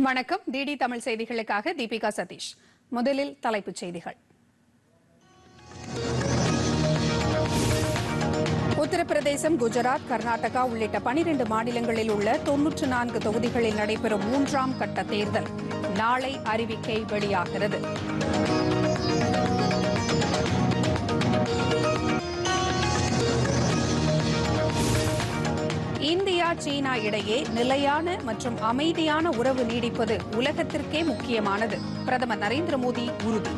வணக்கம். டிடி தமிழ் செய்திகளுக்காக தீபிகா சதீஷ். முதலில் தலைப்புச் செய்திகள். உத்தரப்பிரதேசம், குஜராத், கர்நாடகா உள்ளிட்ட 12 மாநிலங்களில் உள்ள 94 தொகுதிகளில் நடைபெறும் 3ஆம் கட்ட தேர்தல் நாளை அறிவிக்கை வெளியாகிறது. இந்தியா, சீனா இடையே நிலையான மற்றும் அமைதியான உறவு நீடிப்பது உலகத்திற்கே முக்கியமானது. பிரதமர் நரேந்திர மோடி உறுதி.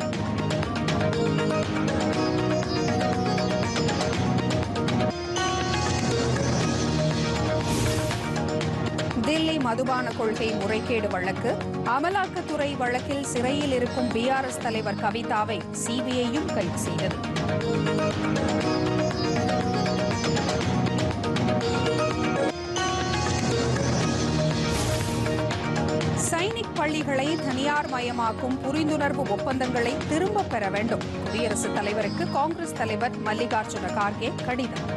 தில்லி மதுபான கொள்கை முறைகேடு வழக்கு. அமலாக்கத்துறை வழக்கில் சிறையில் இருக்கும் பிஆர்எஸ் தலைவர் கவிதாவை சிபிஐயும் கைது செய்தது. சைனிக் பள்ளிகளை தனியார் மயமாக்கும் புரிந்துணர்வு ஒப்பந்தங்களை திரும்பப் பெற வேண்டும். குடியரசுத் தலைவருக்கு காங்கிரஸ் தலைவர் மல்லிகார்ஜுன கார்கே கடிதம்.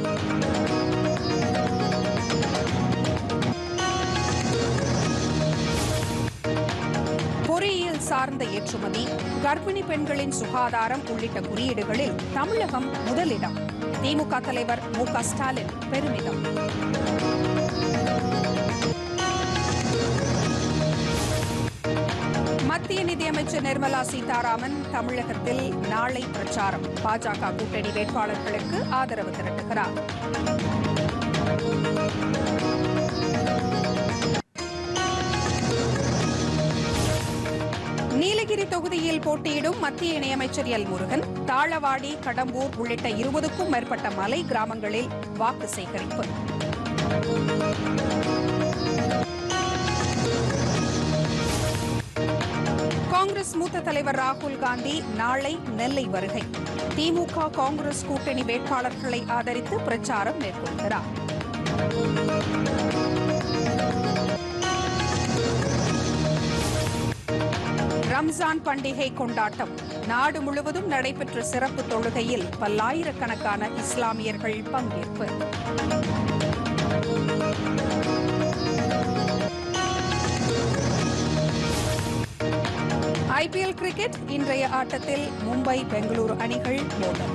பொறியியல் சார்ந்த ஏற்றுமதி, கர்ப்பிணி பெண்களின் சுகாதாரம் உள்ளிட்ட குறியீடுகளில் தமிழகம் முதலிடம். திமுக தலைவர் மு.க. ஸ்டாலின் பெருமிதம். மத்திய நிதியமைச்சர் நிர்மலா சீதாராமன் தமிழகத்தில் நாளை பிரச்சாரம். பாஜக கூட்டணி வேட்பாளர்களுக்கு ஆதரவு திரட்டுகிறார். நீலகிரி தொகுதியில் போட்டியிடும் மத்திய இணையமைச்சர் எல். முருகன் தாளவாடி, கடம்பூர் உள்ளிட்ட 20க்கும் மேற்பட்ட மலை கிராமங்களில் வாக்கு சேகரிப்பு. காங்கிரஸ் மூத்த தலைவர் ராகுல் காந்தி நாளை நெல்லை வருகை. திமுக, காங்கிரஸ் கூட்டணி வேட்பாளர்களை ஆதரித்து பிரச்சாரம் மேற்கொள்கிறார். ரம்ஜான் பண்டிகை கொண்டாட்டம். நாடு முழுவதும் நடைபெற்ற சிறப்பு தொழுகையில் பல்லாயிரக்கணக்கான இஸ்லாமியர்கள் பங்கேற்பு. IPL cricket. இன்றைய ஆட்டத்தில் மும்பை, பெங்களூரு அணிகள் மோதல்.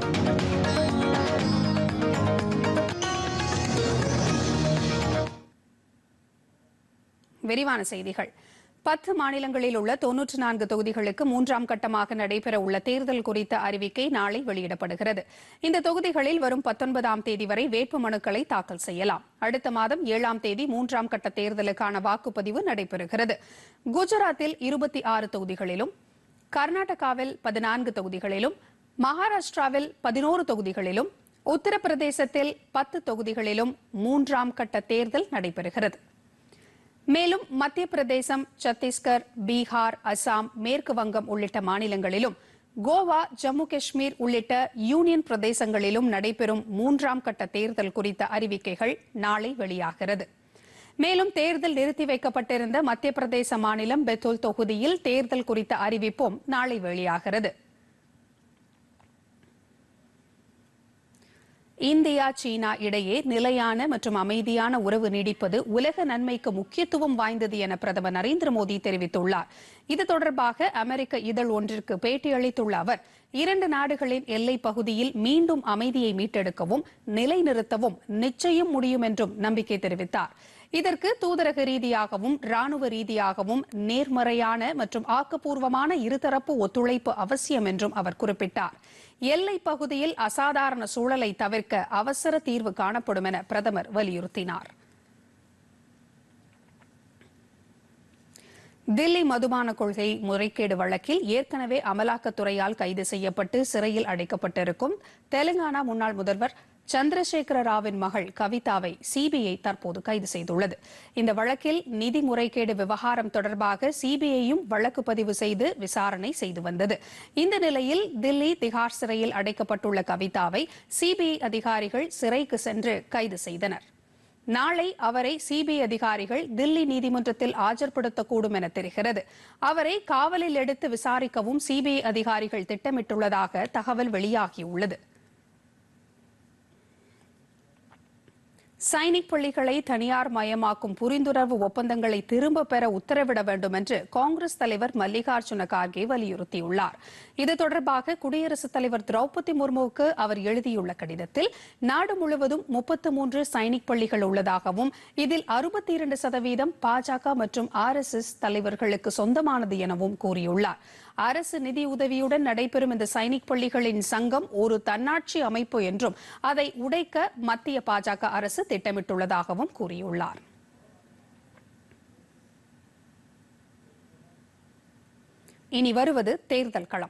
விரிவான செய்திகள். 10 மாநிலங்களில் உள்ள 94 தொகுதிகளுக்கு 3ஆம் கட்டமாக நடைபெற உள்ள தேர்தல் குறித்த அறிவிக்கை நாளை வெளியிடப்படுகிறது. இந்த தொகுதிகளில் வரும் 19ஆம் தேதி வரை வேட்புமனுக்களை தாக்கல் செய்யலாம். அடுத்த மாதம் 7ஆம் தேதி 3ஆம் கட்ட தேர்தலுக்கான வாக்குப்பதிவு நடைபெறுகிறது. குஜராத்தில் 26 தொகுதிகளிலும், கர்நாடகாவில் 14 தொகுதிகளிலும், மகாராஷ்டிராவில் 11 தொகுதிகளிலும், உத்தரப்பிரதேசத்தில் 10 தொகுதிகளிலும் 3ஆம் கட்ட தேர்தல் நடைபெறுகிறது. மேலும் மத்திய பிரதேசம், சத்தீஸ்கர், பீகார், அசாம், மேற்கு வங்கம் உள்ளிட்ட மாநிலங்களிலும், கோவா, ஜம்மு காஷ்மீர் உள்ளிட்ட யூனியன் பிரதேசங்களிலும் நடைபெறும் 3ஆம் கட்ட தேர்தல் குறித்த அறிவிக்கைகள் நாளை வெளியாகிறது. மேலும் தேர்தல் நிறுத்தி வைக்கப்பட்டிருந்த மத்திய பிரதேச மாநிலம் பெத்துல் தொகுதியில் தேர்தல் குறித்த அறிவிப்பும் நாளை வெளியாகிறது. இந்தியா, சீனா இடையே நிலையான மற்றும் அமைதியான உறவு நீடிப்பது உலக நன்மைக்கு முக்கியத்துவம் வாய்ந்தது என பிரதமர் நரேந்திர மோடி தெரிவித்துள்ளார். இது தொடர்பாக அமெரிக்க இதழ் ஒன்றிற்கு பேட்டியளித்துள்ள அவர், 2 நாடுகளின் எல்லைப் பகுதியில் மீண்டும் அமைதியை மீட்டெடுக்கவும் நிலைநிறுத்தவும் நிச்சயம் முடியும் என்றும் நம்பிக்கை தெரிவித்தார். இதற்கு தூதரக ரீதியாகவும் ராணுவ ரீதியாகவும் நேர்மறையான மற்றும் ஆக்கப்பூர்வமான இருதரப்பு ஒத்துழைப்பு அவசியம் என்றும் அவர் குறிப்பிட்டார். எல்லைப் பகுதியில் அசாதாரண சூழலை தவிர்க்க அவசர தீர்வு காணப்படும் என பிரதமர் வலியுறுத்தினார். தில்லி மதுபான கொள்கை முறைகேடு வழக்கில் ஏற்கனவே அமலாக்கத்துறையால் கைது செய்யப்பட்டு சிறையில் அடைக்கப்பட்டிருக்கும் தெலுங்கானா முன்னாள் முதல்வர் சந்திரசேகர ராவின் மகள் கவிதாவை சிபிஐ தற்போது கைது செய்துள்ளது. இந்த வழக்கில் நிதி முறைகேடு விவகாரம் தொடர்பாக சிபிஐயும் வழக்கு பதிவு செய்து விசாரணை செய்து வந்தது. இந்த நிலையில் தில்லி திஹார் சிறையில் அடைக்கப்பட்டுள்ள கவிதாவை சிபிஐ அதிகாரிகள் சிறைக்கு சென்று கைது செய்தனர். நாளை அவரை சிபிஐ அதிகாரிகள் தில்லி நீதிமன்றத்தில் ஆஜர்படுத்தக்கூடும் என தெரிகிறது. அவரை காவலில் எடுத்து விசாரிக்கவும் சிபிஐ அதிகாரிகள் திட்டமிட்டுள்ளதாக தகவல் வெளியாகியுள்ளது. சைனிக் பள்ளிகளை தனியார் மயமாக்கும் புரிந்துணர்வு ஒப்பந்தங்களை திரும்ப பெற உத்தரவிட வேண்டும் என்று காங்கிரஸ் தலைவர் மல்லிகார்ஜுன கார்கே வலியுறுத்தியுள்ளார். இது தொடர்பாக குடியரசுத் தலைவர் திரௌபதி முர்முவுக்கு அவர் எழுதியுள்ள கடிதத்தில் நாடு முழுவதும் 33 சைனிக் பள்ளிகள் உள்ளதாகவும் இதில் 62% பாஜக மற்றும் RSS தலைவர்களுக்கு சொந்தமானது எனவும் கூறியுள்ளார். அரசு நிதி உதவியுடன் நடைபெறும் இந்த சைனிக் பள்ளிகளின் சங்கம் ஒரு தன்னாட்சி அமைப்பு என்றும் அதை உடைக்க மத்திய பாஜக அரசு திட்டமிட்டுள்ளதாகவும் கூறியுள்ளார். இனி வருவது தேர்தல் களம்.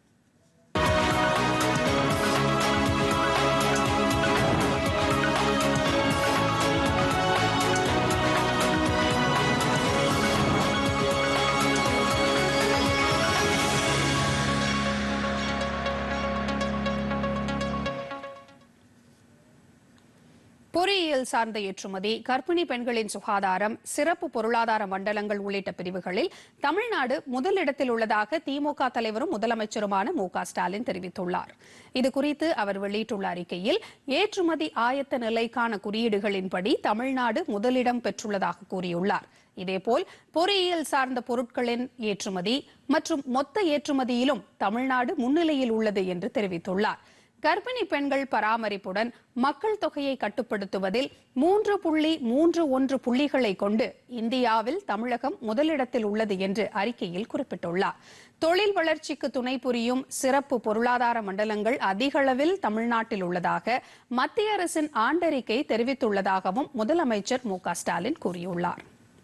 பொறியியல் சார்ந்த ஏற்றுமதி, கர்ப்பிணி பெண்களின் சுகாதாரம், சிறப்பு பொருளாதார மண்டலங்கள் உள்ளிட்ட பிரிவுகளில் தமிழ்நாடு முதலிடத்தில் உள்ளதாக திமுக தலைவரும் முதலமைச்சருமான மு.க.ஸ்டாலின் தெரிவித்துள்ளார். இதுகுறித்து அவர் வெளியிட்டுள்ள அறிக்கையில் ஏற்றுமதி ஆயத்த நிலைக்கான குறியீடுகளின்படி தமிழ்நாடு முதலிடம் பெற்றுள்ளதாக கூறியுள்ளார். இதேபோல் பொறியியல் சார்ந்த பொருட்களின் ஏற்றுமதி மற்றும் மொத்த ஏற்றுமதியிலும் தமிழ்நாடு முன்னிலையில் உள்ளது என்று தெரிவித்துள்ளார். கர்ப்பிணி பெண்கள் பராமரிப்புடன் மக்கள் தொகையை கட்டுப்படுத்துவதில் 3.31 புள்ளிகளை கொண்டு இந்தியாவில் தமிழகம் முதலிடத்தில் உள்ளது என்று அறிக்கையில் குறிப்பிட்டுள்ளார். தொழில் வளர்ச்சிக்கு துணை புரியும் சிறப்பு பொருளாதார மண்டலங்கள் அதிகளவில் தமிழ்நாட்டில் உள்ளதாக மத்திய அரசின் ஆண்டறிக்கை தெரிவித்துள்ளதாகவும் முதலமைச்சர் மு.க.ஸ்டாலின் கூறியுள்ளார்.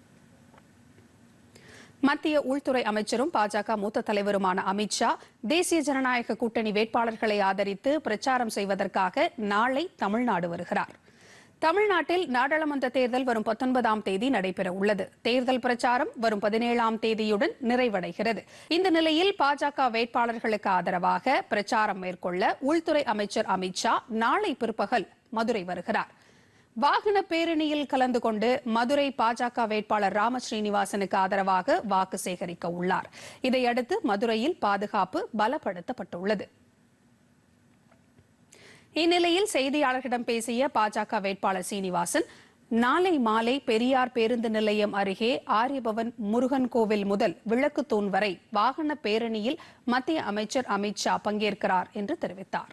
மத்திய உள்துறை அமைச்சரும் பாஜக மூத்த தலைவருமான அமித் ஷா தேசிய ஜனநாயக கூட்டணி வேட்பாளர்களை ஆதரித்து பிரச்சாரம் செய்வதற்காக நாளை தமிழ்நாடு வருகிறார். தமிழ்நாட்டில் நாடாளுமன்ற தேர்தல் வரும் 19ஆம் தேதி நடைபெற உள்ளது. தேர்தல் பிரச்சாரம் வரும் 17ஆம் தேதியுடன் நிறைவடைகிறது. இந்த நிலையில் பாஜக வேட்பாளர்களுக்கு ஆதரவாக பிரச்சாரம் மேற்கொள்ள உள்துறை அமைச்சர் அமித் ஷா நாளை பிற்பகல் மதுரை வருகிறார். வாகன பேரணியில் கலந்து கொண்டு மதுரை பாஜக வேட்பாளர் ராம ஸ்ரீனிவாசனுக்கு ஆதரவாக வாக்கு சேகரிக்க உள்ளார். இதையடுத்து மதுரையில் பாதுகாப்பு பலப்படுத்தப்பட்டுள்ளது. இந்நிலையில் செய்தியாளர்களிடம் பேசிய பாஜக வேட்பாளர் சீனிவாசன், நாளை மாலை பெரியார் பேருந்து நிலையம் அருகே ஆரியபவன் முருகன் கோவில் முதல் விளக்குத்தூண் வரை வாகன பேரணியில் மத்திய அமைச்சர் அமித் ஷா பங்கேற்கிறார் என்று தெரிவித்தார்.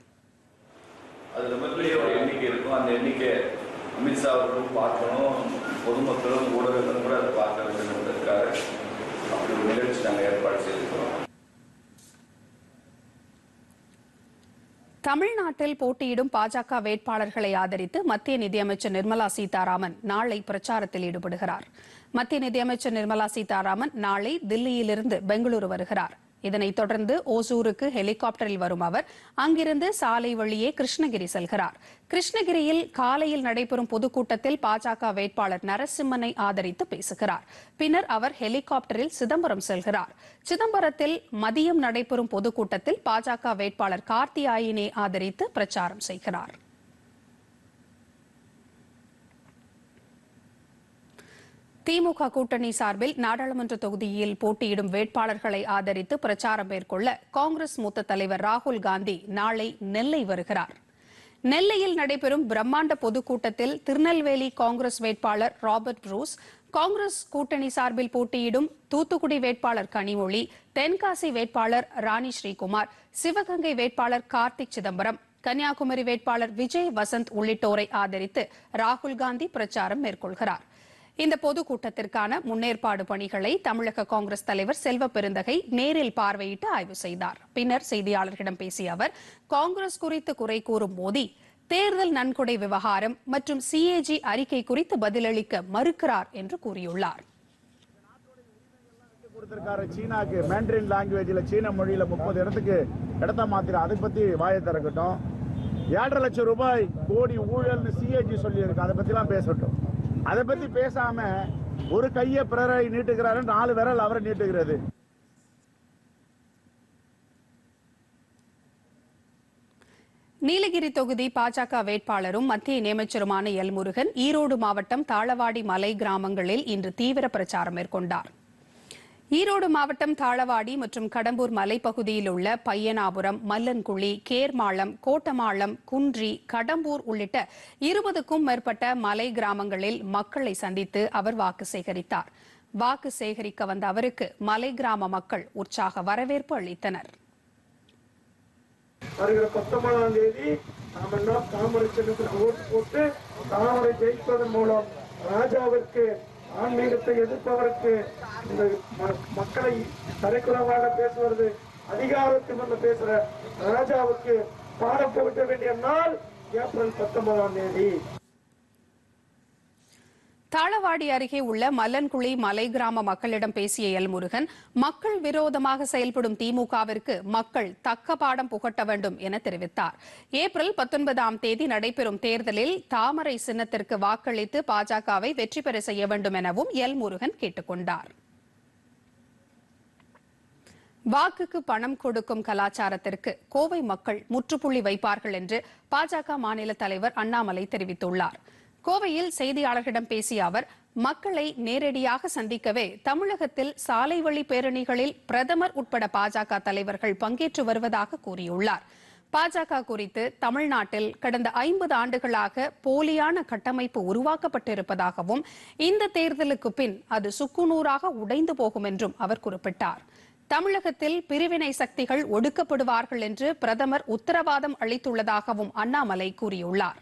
அமித்ஷா அவர்களும் பார்க்கணும், பொதுமக்களும் ஊடகங்களும் கூட அதை பார்க்க வேண்டும் என்பதற்காக அப்படி ஒரு நிகழ்ச்சி நாங்கள் ஏற்பாடு செய்திருக்கிறோம். தமிழ்நாட்டில் போட்டியிடும் பாஜக வேட்பாளர்களை ஆதரித்து மத்திய நிதியமைச்சர் நிர்மலா சீதாராமன் நாளை பிரச்சாரத்தில் ஈடுபடுகிறார். மத்திய நிதியமைச்சர் நிர்மலா சீதாராமன் நாளை தில்லியிலிருந்து பெங்களூரு வருகிறார். இதனைத் தொடர்ந்து ஓசூருக்கு ஹெலிகாப்டரில் வரும் அவர் அங்கிருந்து சாலை வழியே கிருஷ்ணகிரி செல்கிறார். கிருஷ்ணகிரியில் காலையில் நடைபெறும் பொதுக்கூட்டத்தில் பாஜக வேட்பாளர் நரசிம்மனை ஆதரித்து பேசுகிறார். பின்னர் அவர் ஹெலிகாப்டரில் சிதம்பரம் செல்கிறார். சிதம்பரத்தில் மதியம் நடைபெறும் பொதுக்கூட்டத்தில் பாஜக வேட்பாளர் கார்த்தியாயினை ஆதரித்து பிரச்சாரம் செய்கிறார். திமுக கூட்டணி சார்பில் நாடாளுமன்ற தொகுதியில் போட்டியிடும் வேட்பாளர்களை ஆதரித்து பிரச்சாரம் மேற்கொள்ள காங்கிரஸ் மூத்த தலைவர் ராகுல் காந்தி நாளை நெல்லை வருகிறார். நெல்லையில் நடைபெறும் பிரம்மாண்ட பொதுக்கூட்டத்தில் திருநெல்வேலி காங்கிரஸ் வேட்பாளர் ராபர்ட் ப்ரூஸ், காங்கிரஸ் கூட்டணி சார்பில் போட்டியிடும் தூத்துக்குடி வேட்பாளர் கனிமொழி, தென்காசி வேட்பாளர் ராணி ஸ்ரீகுமார், சிவகங்கை வேட்பாளர் கார்த்திக் சிதம்பரம், கன்னியாகுமரி வேட்பாளர் விஜய் வசந்த் உள்ளிட்டோரை ஆதரித்து ராகுல் காந்தி பிரச்சாரம் மேற்கொள்கிறார். இந்த பொதுக்கூட்டத்திற்கான முன்னேற்பாடு பணிகளை தமிழக காங்கிரஸ் தலைவர் செல்வ பெருந்தகை நேரில் பார்வையிட்டு ஆய்வு செய்தார். பின்னர் செய்தியாளர்களிடம் பேசிய அவர், காங்கிரஸ் குறித்து குறை கூறும் மோடி தேர்தல் நன்கொடை விவகாரம் மற்றும் CAG அறிக்கை குறித்து பதிலளிக்க மறுக்கிறார் என்று கூறியுள்ளார். சீனாக்கு மேண்டரின் லாங்குவேஜ்ல சீன மொழியில 30 இடத்துக்கு இடத்த மாத்திர அதை பத்தி வாயை திறக்கட்டும். 7.5 லட்சம் ரூபாய் கோடி ஊழல்னு CAG சொல்லி இருக்கு, அதை பத்தி எல்லாம் பேசட்டும். அதை பத்தி பேசாம ஒரு கையை பிறரை நீட்டுகிறாரு, 4 விரல் அவரை நீட்டுகிறது. நீலகிரி தொகுதி பாஜக வேட்பாளரும் மத்திய இணையமைச்சருமான எல் முருகன் ஈரோடு மாவட்டம் தாளவாடி மலை கிராமங்களில் இன்று தீவிர பிரச்சாரம் மேற்கொண்டார். ஈரோடு மாவட்டம் தாளவாடி மற்றும் கடம்பூர் மலைப்பகுதியில் உள்ள பையனாபுரம், மல்லன்குழி, கேர்மாளம், கோட்டமாளம், குன்றி, கடம்பூர் உள்ளிட்ட 20க்கும் மேற்பட்ட மலை கிராமங்களில் மக்களை சந்தித்து அவர் வாக்கு சேகரித்தார். வாக்கு சேகரிக்க வந்த அவருக்கு மலை கிராம மக்கள் உற்சாக வரவேற்பு அளித்தனர். வருகிற 19ஆம் தேதி நாம் எல்லாம் தாமரை சின்னத்துக்கு ஓட்டு போட்டு தாமரை ஜெயிப்பதன் மூலம் ராஜாவிற்கு, ஆன்மீகத்தை எதிர்ப்பவருக்கு, இந்த மக்களை தரைக்குறவாக பேசுவது, அதிகாரத்தில் பேசுற ராஜாவுக்கு பாடம் புகட்ட வேண்டிய நாள் ஏப்ரல் 19ஆம் தேதி. தாளவாடி அருகே உள்ள மல்லன்குழி மலை கிராம மக்களிடம் பேசிய எல் முருகன், மக்கள் விரோதமாக செயல்படும் திமுகவிற்கு மக்கள் தக்க பாடம் புகட்ட வேண்டும் என தெரிவித்தார். ஏப்ரல் 19ஆம் தேதி நடைபெறும் தேர்தலில் தாமரை சின்னத்திற்கு வாக்களித்து பாஜகவை வெற்றி பெற செய்ய வேண்டும் எனவும் எல் முருகன் கேட்டுக் கொண்டார். வாக்குக்கு பணம் கொடுக்கும் கலாச்சாரத்திற்கு கோவை மக்கள் முற்றுப்புள்ளி வைப்பார்கள் என்று பாஜக மாநில தலைவர் அண்ணாமலை தெரிவித்துள்ளார். கோவையில் செய்தியாளர்களிடம் பேசிய அவர், மக்களை நேரடியாக சந்திக்கவே தமிழகத்தில் சாலை வழி பேரணிகளில் பிரதமர் உட்பட பாஜக தலைவர்கள் பங்கேற்று வருவதாக கூறியுள்ளார். பாஜக குறித்து தமிழ்நாட்டில் கடந்த 50 ஆண்டுகளாக போலியான கட்டமைப்பு உருவாக்கப்பட்டிருப்பதாகவும் இந்த தேர்தலுக்கு பின் அது சுக்குநூறாக உடைந்து போகும் என்றும் அவர் குறிப்பிட்டார். தமிழகத்தில் பிரிவினை சக்திகள் ஒடுக்கப்படுவார்கள் என்று பிரதமர் உத்தரவாதம் அளித்துள்ளதாகவும் அண்ணாமலை கூறியுள்ளார்.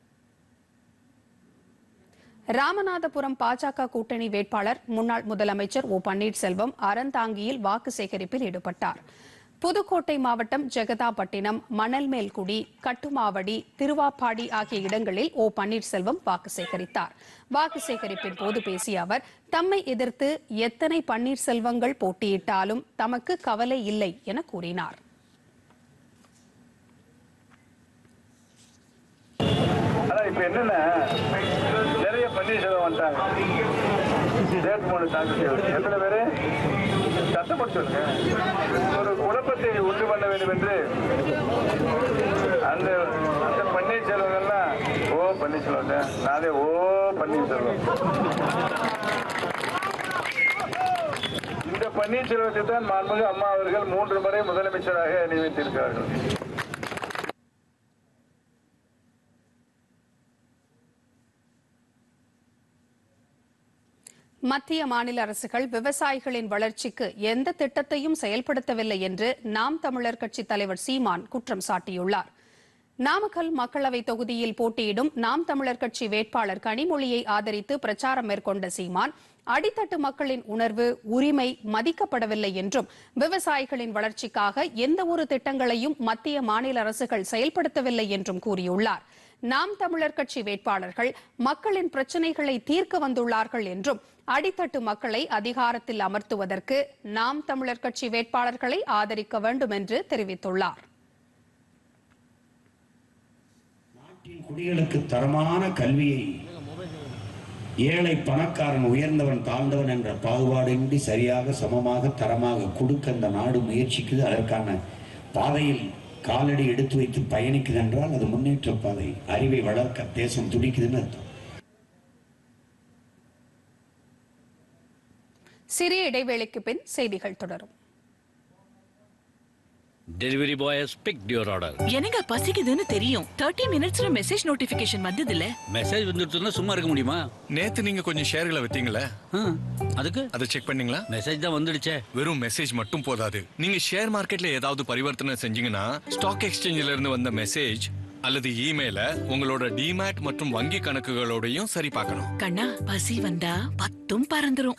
ராமநாதபுரம் பாஜக கூட்டணி வேட்பாளர் முன்னாள் முதலமைச்சர் ஓ பன்னீர்செல்வம் அறந்தாங்கியில் வாக்கு சேகரிப்பில் ஈடுபட்டார். புதுக்கோட்டை மாவட்டம் ஜெகதாப்பட்டினம், மணல்மேல்குடி, கட்டுமாவடி, திருவாப்பாடி ஆகிய இடங்களில் ஓ பன்னீர்செல்வம் வாக்கு சேகரித்தார். வாக்கு சேகரிப்பின் போது பேசிய அவர், தம்மை எதிர்த்து எத்தனை பன்னீர்செல்வங்கள் போட்டியிட்டாலும் தமக்கு கவலை இல்லை என கூறினார். இப்ப என்னன்னா, நிறைய பன்னீர்செல்வம் வந்துட்டாங்க. வேட்புமனு தாக்கல் செய்வது எத்தனை பேரு சத்தப்பட்டு ஒரு குழப்பத்தை உண்டு பண்ண வேண்டும் என்று அந்த பன்னீர்செல்வங்கள்லாம் ஓ பன்னீர்செல்வம், நானே ஓ பன்னீர்செல்வம். இந்த பன்னீர்செல்வத்தை தான் மாண்புமிகு அம்மா அவர்கள் 3 முறை முதலமைச்சராக நியமித்திருக்கிறார்கள். மத்திய மாநில அரசுகள் விவசாயிகளின் வளர்ச்சிக்கு எந்த திட்டத்தையும் செயல்படுத்தவில்லை என்று நாம் தமிழர் கட்சித் தலைவர் சீமான் குற்றம் சாட்டியுள்ளார். நாமக்கல் மக்களவை தொகுதியில் போட்டியிடும் நாம் தமிழர் கட்சி வேட்பாளர் கனிமொழியை ஆதரித்து பிரச்சாரம் மேற்கொண்ட சீமான், அடித்தட்டு மக்களின் உணர்வு, உரிமை மதிக்கப்படவில்லை என்றும், விவசாயிகளின் வளர்ச்சிக்காக எந்த ஒரு திட்டங்களையும் மத்திய மாநில அரசுகள் செயல்படுத்தவில்லை என்றும் கூறியுள்ளார். நாம் தமிழர் கட்சி வேட்பாளர்கள் மக்களின் பிரச்சினைகளை தீர்க்க வந்துள்ளார்கள் என்றும், அடித்தட்டு மக்களை அதிகாரத்தில் அமர்த்துவதற்கு நாம் தமிழர் கட்சி வேட்பாளர்களை ஆதரிக்க வேண்டும் என்று தெரிவித்துள்ளார். நாட்டின் குடிகளுக்கு தரமான கல்வியை ஏழை பணக்காரன், உயர்ந்தவன் தாழ்ந்தவன் என்ற பாகுபாடின்றி சரியாக சமமாக தரமாக கொடுக்க அந்த நாடு முயற்சிக்குது. அதற்கான பாதையில் காலடி எடுத்து வைத்து பயணிக்குது என்றால் அது முன்னேற்ற பாதை. அறிவை வளர்க்க தேசம் துடிக்குதுன்னு அர்த்தம். சிறிய இடைவேளைக்கு பின் செய்திகள் தொடரும். Delivery boy has picked your order. எனக்கு பசிக்குதுன்னு தெரியும். 30 மினிட்ஸ்ல மெசேஜ் நோட்டிபிகேஷன் வந்ததுல. மெசேஜ் வந்துட்டுனா சும்மா இருக்க முடியுமா? நேத்து நீங்க கொஞ்சம் ஷேர்களை வித்தீங்களே, அதுக்கு அதை செக் பண்ணீங்களா? மெசேஜ் தான் வந்துடுச்சே. வெறும் மெசேஜ் மட்டும் போதாது. நீங்க ஷேர் மார்க்கெட்ல ஏதாவது பரிவர்த்தனை செஞ்சீங்கன்னா ஸ்டாக் எக்ஸ்சேஞ்சில இருந்து வந்த மெசேஜ் அல்லது இமெயில உங்களோட டிமேட் மற்றும் வங்கி கணக்குகளோடையும் சரி பார்க்கணும். கண்ணா, பசி வந்தா பத்தும் பறந்துரும்.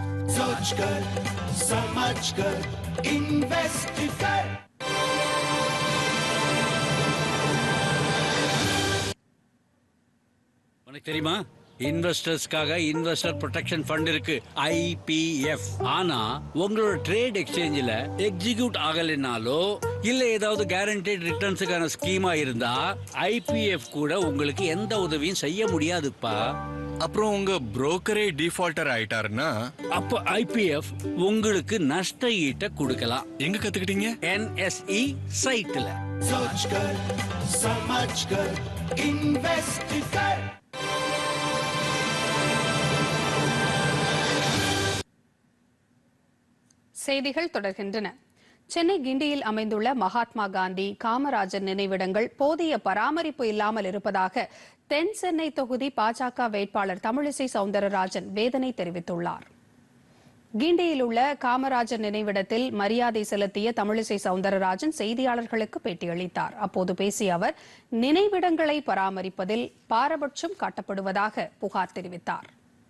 உனக்கு தெரியுமா, இன்வெஸ்டர்ஸ்க்காக இன்வெஸ்டர் ப்ரொடெக்ஷன் ஃபண்ட் இருக்கு, IPF. ஆனா உங்களோட ட்ரேட் எக்ஸ்சேஞ்சில் எக்ஸிக்யூட் ஆகலைனாலோ இல்ல ஏதாவது கேரண்டட் ரிட்டர்ன்ஸுக்கான ஸ்கீமா இருந்தா IPF கூட உங்களுக்கு எந்த உதவியும் செய்ய முடியாதுப்பா. அப்புறம் உங்க புரோக்கரே டிஃபால்டர் ஆயிட்டாருன்னா அப்ப IPF உங்களுக்கு நஷ்ட ஈட்ட கொடுக்கலாம். எங்க கத்துக்கிட்டீங்க? NSE சைட்ல. செய்திகள் தொடர்கின்றன. சென்னை கிண்டியில் அமைந்துள்ள மகாத்மா காந்தி, காமராஜர் நினைவிடங்கள் போதிய பராமரிப்பு இல்லாமல் இருப்பதாக தென் சென்னை தொகுதி பாஜக வேட்பாளர் தமிழிசை சவுந்தரராஜன் வேதனை தெரிவித்துள்ளார். கிண்டியில் உள்ள காமராஜர் நினைவிடத்தில் மரியாதை செலுத்திய தமிழிசை சவுந்தரராஜன் செய்தியாளர்களுக்கு பேட்டியளித்தார். அப்போது பேசிய அவர், நினைவிடங்களை பராமரிப்பதில் பாரபட்சம் காட்டப்படுவதாக புகார் தெரிவித்தார்.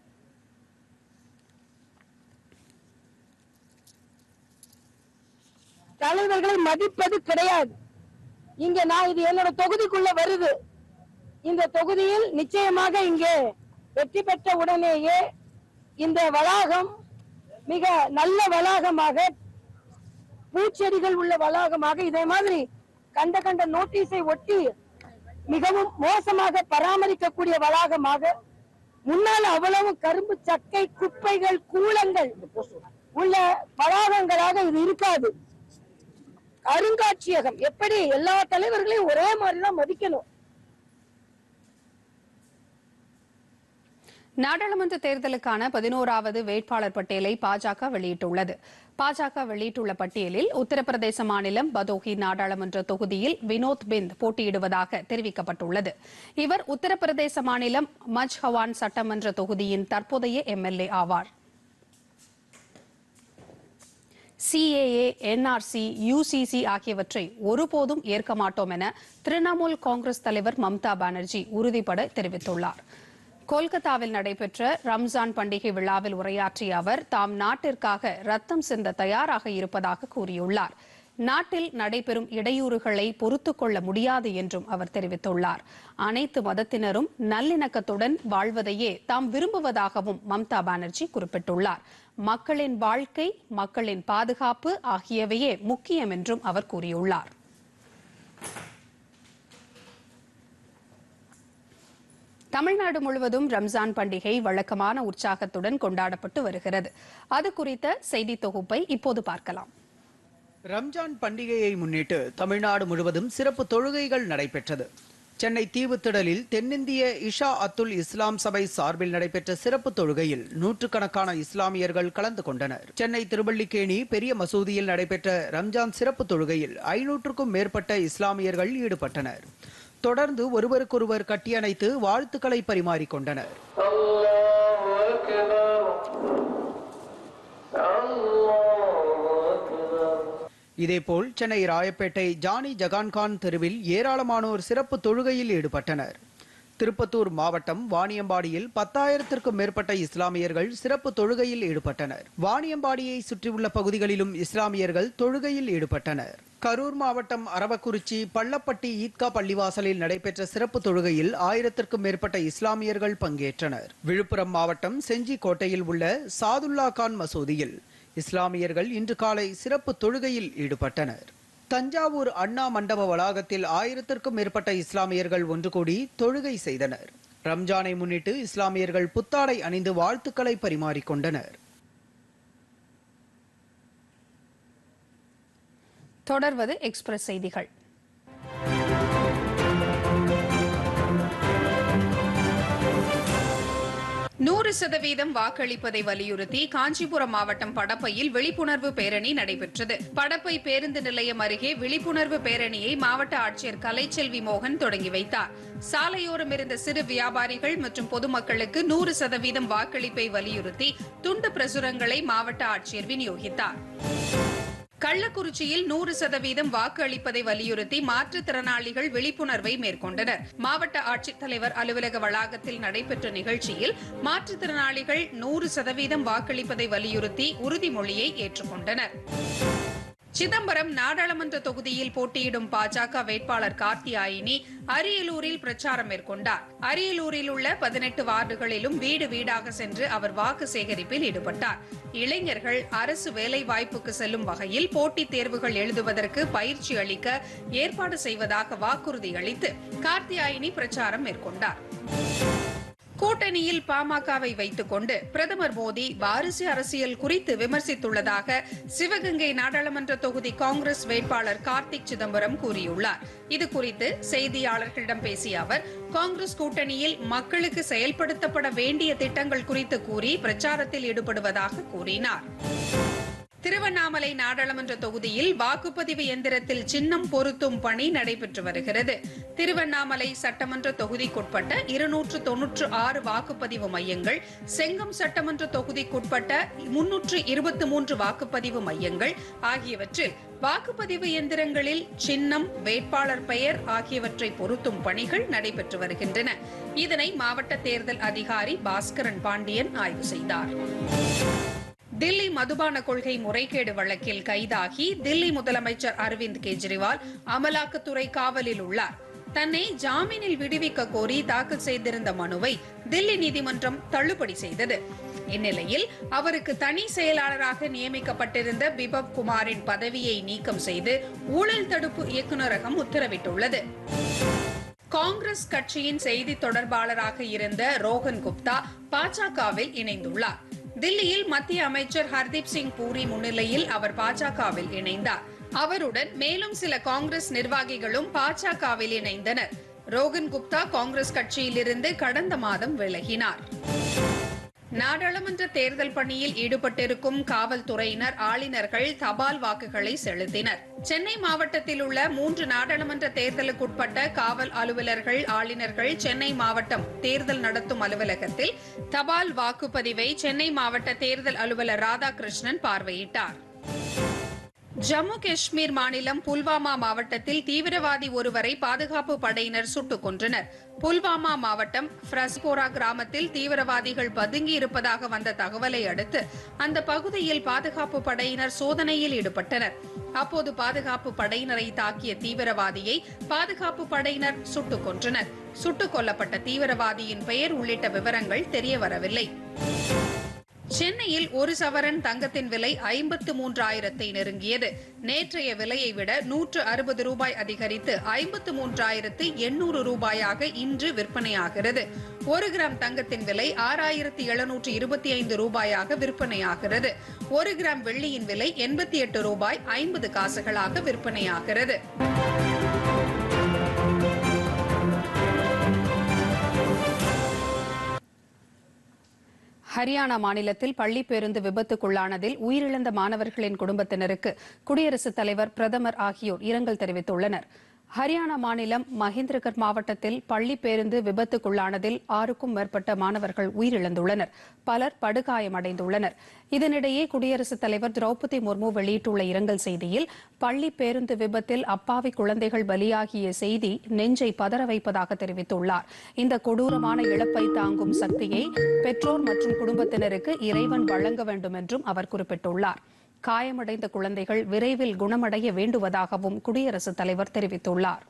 தலைவர்களை மதிப்பது கிடையாது. இங்க நான் இது என்னோட தொகுதிக்குள்ள வருது. இந்த தொகுதியில் நிச்சயமாக இங்கே வெற்றி பெற்ற உடனேயே இந்த வளாகம் மிக நல்ல வளாகமாக, பூச்செடிகள் உள்ள வளாகமாக, இதே மாதிரி கண்ட நோட்டீஸை ஒட்டி மிகவும் மோசமாக பராமரிக்கக்கூடிய வளாகமாக, முன்னால் அவ்வளவு கரும்பு சக்கை, குப்பைகள், கூலங்கள் உள்ள வளாகங்களாக இது இருக்காது. அருங்காட்சியகம் எப்படி எல்லா தலைவர்களையும் ஒரே மாதிரிதான் மதிக்கணும். நாடாளுமன்ற தேர்தலுக்கான 11வது வேட்பாளர் பட்டியலை பாஜக வெளியிட்டுள்ளது. பாஜக வெளியிட்டுள்ள பட்டியலில் உத்தரப்பிரதேச மாநிலம் பதோஹி நாடாளுமன்ற தொகுதியில் வினோத் பிந்த் போட்டியிடுவதாக தெரிவிக்கப்பட்டுள்ளது. இவர் உத்தரப்பிரதேச மாநிலம் மஜ்ஹவான் சட்டமன்ற தொகுதியின் தற்போதைய எம்எல்ஏ ஆவார். CAA, NRC, UCC ஆகியவற்றை ஒருபோதும் ஏற்க மாட்டோம் என திரிணாமுல் காங்கிரஸ் தலைவர் மம்தா பானர்ஜி உறுதிபட தெரிவித்துள்ளார். கொல்கத்தாவில் நடைபெற்ற ரம்ஜான் பண்டிகை விழாவில் உரையாற்றிய அவர், தாம் நாட்டிற்காக ரத்தம் சிந்த தயாராக இருப்பதாக கூறியுள்ளார். நாட்டில் நடைபெறும் இடையூறுகளை பொறுத்துக் கொள்ள முடியாது என்றும் அவர் தெரிவித்துள்ளார். அனைத்து மதத்தினரும் நல்லிணக்கத்துடன் வாழ்வதையே தாம் விரும்புவதாகவும் மம்தா பானர்ஜி குறிப்பிட்டுள்ளார். மக்களின் வாழ்க்கை, மக்களின் பாதுகாப்பு ஆகியவையே முக்கியம் என்றும் அவர் கூறியுள்ளார். தமிழ்நாடு முழுவதும் ரம்ஜான் பண்டிகை வழக்கமான உற்சாகத்துடன் கொண்டாடப்பட்டு வருகிறது. அது குறித்த செய்தி தொகுப்பை இப்போது பார்க்கலாம். ரம்ஜான் பண்டிகையை முன்னிட்டு தமிழ்நாடு முழுவதும் சிறப்பு தொழுகைகள் நடைபெற்றது. சென்னை தீவுத்திடலில் தென்னிந்திய இஷா அத்துல் இஸ்லாம் சபை சார்பில் நடைபெற்ற சிறப்பு தொழுகையில் நூற்றுக்கணக்கான இஸ்லாமியர்கள் கலந்து கொண்டனர். சென்னை திருவல்லிக்கேணி பெரிய மசூதியில் நடைபெற்ற ரம்ஜான் சிறப்பு தொழுகையில் 500க்கும் மேற்பட்ட இஸ்லாமியர்கள் ஈடுபட்டனர். தொடர்ந்து ஒருவருக்கொருவர் கட்டியணைத்து வாழ்த்துக்களை பரிமாறிக்கொண்டனர். இதேபோல் சென்னை ராயப்பேட்டை ஜானி ஜகான்கான் தெருவில் ஏராளமானோர் சிறப்பு தொழுகையில் ஈடுபட்டனர். திருப்பத்தூர் மாவட்டம் வாணியம்பாடியில் 10,000க்கும் மேற்பட்ட இஸ்லாமியர்கள் சிறப்பு தொழுகையில் ஈடுபட்டனர். வாணியம்பாடியை சுற்றியுள்ள பகுதிகளிலும் இஸ்லாமியர்கள் தொழுகையில் ஈடுபட்டனர். கரூர் மாவட்டம் அரவக்குறிச்சி பள்ளப்பட்டி ஈத்கா பள்ளிவாசலில் நடைபெற்ற சிறப்பு தொழுகையில் 1000க்கும் மேற்பட்ட இஸ்லாமியர்கள் பங்கேற்றனர். விழுப்புரம் மாவட்டம் செஞ்சிக்கோட்டையில் உள்ள சாதுல்லா கான் மசூதியில் இஸ்லாமியர்கள் இன்று காலை சிறப்பு தொழுகையில் ஈடுபட்டனர். தஞ்சாவூர் அண்ணா மண்டப வளாகத்தில் 1000க்கும் மேற்பட்ட இஸ்லாமியர்கள் ஒன்று கூடி தொழுகை செய்தனர். ரம்ஜானை முன்னிட்டு இஸ்லாமியர்கள் புத்தாடை அணிந்து வாழ்த்துக்களை பரிமாறிக்கொண்டனர். தொடர்வது எக்ஸ்பிரஸ் செய்திகள். நூறு சதவீதம் வாக்களிப்பதை வலியுறுத்தி காஞ்சிபுரம் மாவட்டம் படப்பையில் விழிப்புணர்வு பேரணி நடைபெற்றது. படப்பை பேருந்து நிலையம் அருகே விழிப்புணர்வு பேரணியை மாவட்ட ஆட்சியர் கலைச்செல்வி மோகன் தொடங்கி வைத்தார். சாலையோரம் இருந்த சிறு வியாபாரிகள் மற்றும் பொதுமக்களுக்கு 100% வாக்களிப்பை வலியுறுத்தி துண்டு பிரசுரங்களை மாவட்ட ஆட்சியர் விநியோகித்தார். கள்ளக்குறிச்சியில் 100% வாக்கு அளிப்பதை வலியுறுத்தி மாற்றுத்திறனாளிகள் விழிப்புணர்வை மேற்கொண்டனர். மாவட்ட ஆட்சித்தலைவர் அலுவலக வளாகத்தில் நடைபெற்ற நிகழ்ச்சியில் மாற்றுத்திறனாளிகள் 100% வாக்களிப்பதை வலியுறுத்தி உறுதிமொழியை ஏற்றுக்கொண்டனர். சிதம்பரம் நாடாளுமன்ற தொகுதியில் போட்டியிடும் பாஜக வேட்பாளர் கார்த்தியாயினி அரியலூரில் பிரச்சாரம் மேற்கொண்டார். அரியலூரில் உள்ள 18 வார்டுகளிலும் வீடு வீடாக சென்று அவர் வாக்கு சேகரிப்பில் ஈடுபட்டார். இளைஞர்கள் அரசு வேலைவாய்ப்புக்கு செல்லும் வகையில் போட்டித் தேர்வுகள் எழுதுவதற்கு பயிற்சி அளிக்க ஏற்பாடு செய்வதாக வாக்குறுதி அளித்து கார்த்தியாயினி பிரச்சாரம் மேற்கொண்டார். கூட்டணியில் பாமகவை வைத்துக் கொண்டு பிரதமர் மோடி வாரிசு அரசியல் குறித்து விமர்சித்துள்ளதாக சிவகங்கை நாடாளுமன்ற தொகுதி காங்கிரஸ் வேட்பாளர் கார்த்திக் சிதம்பரம் கூறியுள்ளார். இதுகுறித்து செய்தியாளர்களிடம் பேசிய அவர், காங்கிரஸ் கூட்டணியில் மக்களுக்கு செயல்படுத்தப்பட வேண்டிய திட்டங்கள் குறித்து கூறி பிரச்சாரத்தில் ஈடுபடுவதாக கூறினார். திருவண்ணாமலை நாடாளுமன்ற தொகுதியில் வாக்குப்பதிவு எந்திரத்தில் சின்னம் பொருத்தும் பணி நடைபெற்று வருகிறது. திருவண்ணாமலை சட்டமன்ற தொகுதிக்குட்பட்ட 296 வாக்குப்பதிவு மையங்கள், செங்கம் சட்டமன்ற தொகுதிக்குட்பட்ட 323 வாக்குப்பதிவு மையங்கள் ஆகியவற்றில் வாக்குப்பதிவு எந்திரங்களில் சின்னம், வேட்பாளர் பெயர் ஆகியவற்றை பொருத்தும் பணிகள் நடைபெற்று வருகின்றன. இதனை மாவட்ட தேர்தல் அதிகாரி பாஸ்கரன் பாண்டியன் ஆய்வு செய்தார். தில்லி மதுபான கொள்கை முறைகேடு வழக்கில் கைதாகி தில்லி முதலமைச்சர் அரவிந்த் கெஜ்ரிவால் அமலாக்கத்துறை காவலில் உள்ளார். தன்னை ஜாமீனில் விடுவிக்க கோரி தாக்கல் செய்திருந்த மனுவை தில்லி நீதிமன்றம் தள்ளுபடி செய்தது. இந்நிலையில் அவருக்கு தனி செயலாளராக நியமிக்கப்பட்டிருந்த பிபவ் குமாரின் பதவியை நீக்கம் செய்து ஊழல் தடுப்பு இயக்குநரகம் உத்தரவிட்டுள்ளது. காங்கிரஸ் கட்சியின் செய்தி தொடர்பாளராக இருந்த ரோஹன் குப்தா பாஜகவில் இணைந்துள்ளார். தில்லியில் மத்திய அமைச்சர் ஹர்தீப் சிங் பூரி முன்னிலையில் அவர் பாஜகவில் இணைந்தார். அவருடன் மேலும் சில காங்கிரஸ் நிர்வாகிகளும் பாஜகவில் இணைந்தனர். ரோஹன் குப்தா காங்கிரஸ் கட்சியிலிருந்து கடந்த மாதம் விலகினார். நாடாளுமன்ற தேர்தல் பணியில் ஈடுபட்டிருக்கும் காவல்துறையினர், ஆளுநர்கள் தபால் வாக்குகளை செலுத்தினர். சென்னை மாவட்டத்தில் உள்ள 3 நாடாளுமன்ற தேர்தலுக்குட்பட்ட காவல் அலுவலர்கள், ஆளுநர்கள் சென்னை மாவட்டம் தேர்தல் நடத்தும் அலுவலகத்தில் தபால் வாக்குப்பதிவை சென்னை மாவட்ட தேர்தல் அலுவலர் ராதாகிருஷ்ணன் பார்வையிட்டார். ஜம்மு காஷ்மீர் மாநிலம் புல்வாமா மாவட்டத்தில் தீவிரவாதி ஒருவரை பாதுகாப்பு படையினர் சுட்டுக் கொன்றனர். புல்வாமா மாவட்டம் ஃப்ரஸ்போரா கிராமத்தில் தீவிரவாதிகள் பதுங்கி இருப்பதாக வந்த தகவலை அடுத்து அந்த பகுதியில் பாதுகாப்பு படையினர் சோதனையில் ஈடுபட்டனர். அப்போது பாதுகாப்பு படையினரை தாக்கிய தீவிரவாதியை பாதுகாப்பு படையினர் சுட்டுக் கொன்றனர். சுட்டுக் கொல்லப்பட்ட தீவிரவாதியின் பெயர் உள்ளிட்ட விவரங்கள் தெரியவரவில்லை. சென்னையில் 1 சவரன் தங்கத்தின் விலை 53,000 நெருங்கியது. நேற்றைய விலையை விட 160 ரூபாய் அதிகரித்து 53,800 ரூபாயாக இன்று விற்பனையாகிறது. 1 கிராம் தங்கத்தின் விலை 6,725 ரூபாயாக விற்பனையாகிறது. 1 கிராம் வெள்ளியின் விலை 88 ரூபாய் 50 காசுகளாக விற்பனையாகிறது. ஹரியானா மாநிலத்தில் பள்ளி பேருந்து விபத்துக்குள்ளானதில் உயிரிழந்த மாணவர்களின் குடும்பத்தினருக்கு குடியரசுத் தலைவர், பிரதமர் ஆகியோர் இரங்கல் தெரிவித்துள்ளனர். ஹரியானா மாநிலம் மஹேந்திரகர் மாவட்டத்தில் பள்ளி பேருந்து விபத்துக்குள்ளானதில் 6க்கும் மேற்பட்ட மாணவர்கள் உயிரிழந்துள்ளனர். பலர் படுகாயமடைந்துள்ளனர். இதனிடையே குடியரசுத் தலைவர் திரௌபதி முர்மு வெளியிட்டுள்ள இரங்கல் செய்தியில், பள்ளி பேருந்து விபத்தில் அப்பாவி குழந்தைகள் பலியாகிய செய்தி நெஞ்சை பதற வைப்பதாக தெரிவித்துள்ளார். இந்த கொடூரமான இழப்பை தாங்கும் சக்தியை பெற்றோர் மற்றும் குடும்பத்தினருக்கு இறைவன் வழங்க வேண்டும் என்றும் அவர் குறிப்பிட்டுள்ளார். காயமடைந்த குழந்தைகள் விரைவில் குணமடைய வேண்டுவதாகவும் குடியரசுத் தலைவர் தெரிவித்துள்ளார்.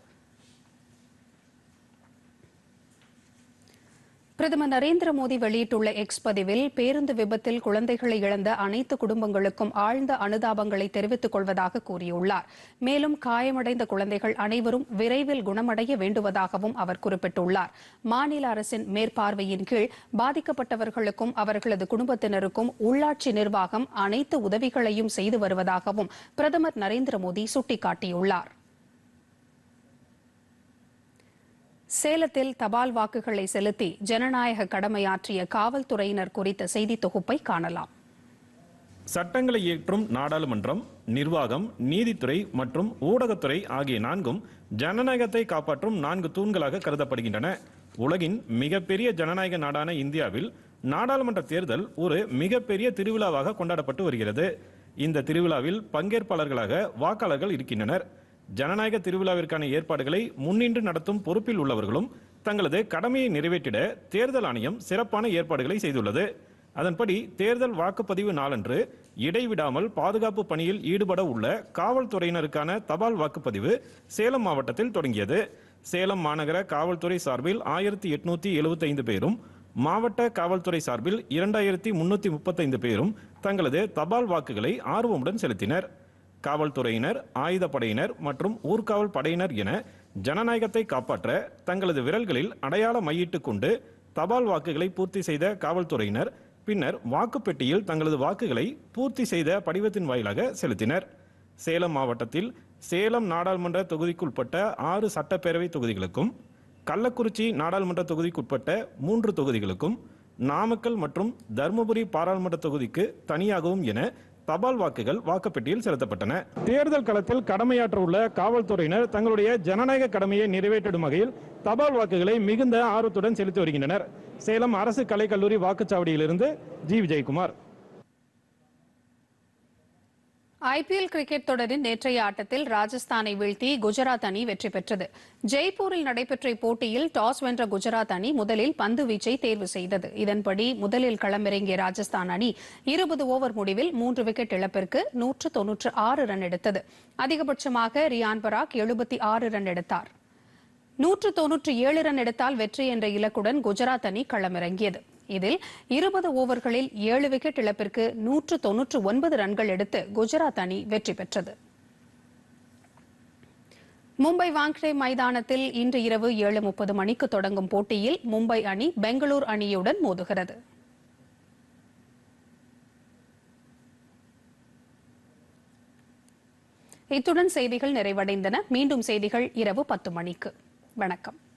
பிரதமர் நரேந்திர மோடி வெளியிட்டுள்ள எக்ஸ் பதிவில், பேருந்து விபத்தில் குழந்தைகளை இழந்த அனைத்து குடும்பங்களுக்கும் ஆழ்ந்த அனுதாபங்களை தெரிவித்துக் கொள்வதாக கூறியுள்ளார். மேலும் காயமடைந்த குழந்தைகள் அனைவரும் விரைவில் குணமடைய வேண்டுவதாகவும் அவர் குறிப்பிட்டுள்ளார். மாநில அரசின் மேற்பார்வையின் கீழ் பாதிக்கப்பட்டவர்களுக்கும் அவர்களது குடும்பத்தினருக்கும் உள்ளாட்சி நிர்வாகம் அனைத்து உதவிகளையும் செய்து வருவதாகவும் பிரதமர் நரேந்திர மோடி சுட்டிக்காட்டியுள்ளார். சேலத்தில் தபால் வாக்குகளை செலுத்தி ஜனநாயக கடமையாற்றிய காவல்துறையினர் குறித்த செய்தி தொகுப்பை காணலாம். சட்டங்களை இயற்றும் நாடாளுமன்றம், நிர்வாகம், நீதித்துறை மற்றும் ஊடகத்துறை ஆகிய 4ம் ஜனநாயகத்தை காப்பாற்றும் 4 தூண்களாக கருதப்படுகின்றன. உலகின் மிகப்பெரிய ஜனநாயக நாடான இந்தியாவில் நாடாளுமன்ற தேர்தல் ஒரு மிகப்பெரிய திருவிழாவாக கொண்டாடப்பட்டு வருகிறது. இந்த திருவிழாவில் பங்கேற்பாளர்களாக வாக்காளர்கள் இருக்கின்றனர். ஜனநாயக திருவிழாவிற்கான ஏற்பாடுகளை முன்னின்று நடத்தும் பொறுப்பில் உள்ளவர்களும் தங்களது கடமையை நிறைவேற்றிட தேர்தல் ஆணையம் சிறப்பான ஏற்பாடுகளை செய்துள்ளது. அதன்படி தேர்தல் வாக்குப்பதிவு நாளன்று இடைவிடாமல் பாதுகாப்பு பணியில் ஈடுபட உள்ள காவல்துறையினருக்கான தபால் வாக்குப்பதிவு சேலம் மாவட்டத்தில் தொடங்கியது. சேலம் மாநகர காவல்துறை சார்பில் 1875 பேரும், மாவட்ட காவல்துறை சார்பில் 2335 பேரும் தங்களது தபால் வாக்குகளை ஆர்வமுடன் செலுத்தினர். காவல்துறையினர், ஆயுதப்படையினர் மற்றும் ஊர்காவல் படையினர் என ஜனநாயகத்தை காப்பாற்ற தங்களது விரல்களில் அடையாள மையிட்டுக் கொண்டு தபால் வாக்குகளை பூர்த்தி செய்த காவல்துறையினர் பின்னர் வாக்குப்பெட்டியில் தங்களது வாக்குகளை பூர்த்தி செய்த படிவத்தின் வாயிலாக செலுத்தினர். சேலம் மாவட்டத்தில் சேலம் நாடாளுமன்ற தொகுதிக்குட்பட்ட 6 சட்டப்பேரவை தொகுதிகளுக்கும், கள்ளக்குறிச்சி நாடாளுமன்ற தொகுதிக்குட்பட்ட 3 தொகுதிகளுக்கும், நாமக்கல் மற்றும் தருமபுரி பாராளுமன்ற தொகுதிக்கு தனியாகவும் என தபால் வாக்குகள் வாக்குப்பெட்டியில் செலுத்தப்பட்டன. தேர்தல் களத்தில் கடமையாற்ற உள்ள காவல்துறையினர் தங்களுடைய ஜனநாயக கடமையை நிறைவேற்றிடும் வகையில் தபால் வாக்குகளை மிகுந்த ஆர்வத்துடன் செலுத்தி வருகின்றனர். சேலம் அரசு கலைக்கல்லூரி வாக்குச்சாவடியிலிருந்து ஜி. விஜயகுமார். IPL கிரிக்கெட் தொடரின் நேற்றைய ஆட்டத்தில் ராஜஸ்தானை வீழ்த்தி குஜராத் அணி வெற்றி பெற்றது. ஜெய்ப்பூரில் நடைபெற்ற இப்போட்டியில் டாஸ் வென்ற குஜராத் அணி முதலில் பந்து வீச்சை தேர்வு செய்தது. இதன்படி முதலில் களமிறங்கிய ராஜஸ்தான் அணி 20 ஓவர் முடிவில் 3 விக்கெட் இழப்பிற்கு 196 ரன் எடுத்தது. அதிகபட்சமாக ரியான் பராக் 76 ரன் எடுத்தார். 197 ரன் எடுத்தால் வெற்றி என்ற இலக்குடன் குஜராத் அணி களமிறங்கியது. இதில் 20 ஓவர்களில் 7 விக்கெட் இழப்பிற்கு 199 ரன்கள் எடுத்து குஜராத் அணி வெற்றி பெற்றது. மும்பை வாங்கடே மைதானத்தில் இன்று இரவு 7:30 மணிக்கு தொடங்கும் போட்டியில் மும்பை அணி பெங்களூர் அணியுடன் மோதுகிறது. இத்துடன் செய்திகள் நிறைவடைந்தன. மீண்டும் செய்திகள் இரவு 10 மணிக்கு. வணக்கம்.